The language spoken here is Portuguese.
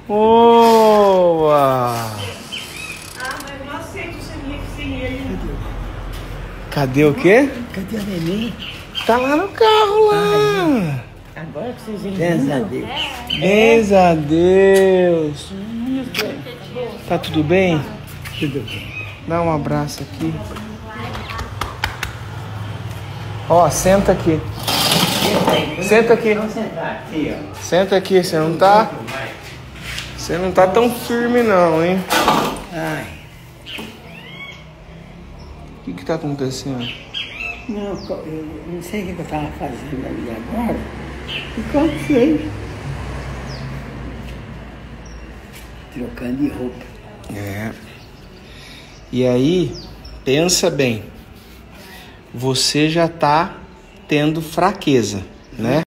Boa! Ah, mas eu não aceito sem ele. Cadê o quê? Cadê a neném? Tá lá no carro lá. Agora que vocês Graças a entendem. Deus. Beijo a Deus. Tá tudo bem? Tudo bem. Dá um abraço aqui. Ó, senta aqui. Senta aqui. Vamos sentar aqui, ó. Senta aqui, você não tá tão firme não, hein? Ai, O que tá acontecendo? não, eu não sei o que eu estava fazendo ali agora. E cansei. Trocando de roupa. É. E aí, pensa bem. Você já tá tendo fraqueza, né?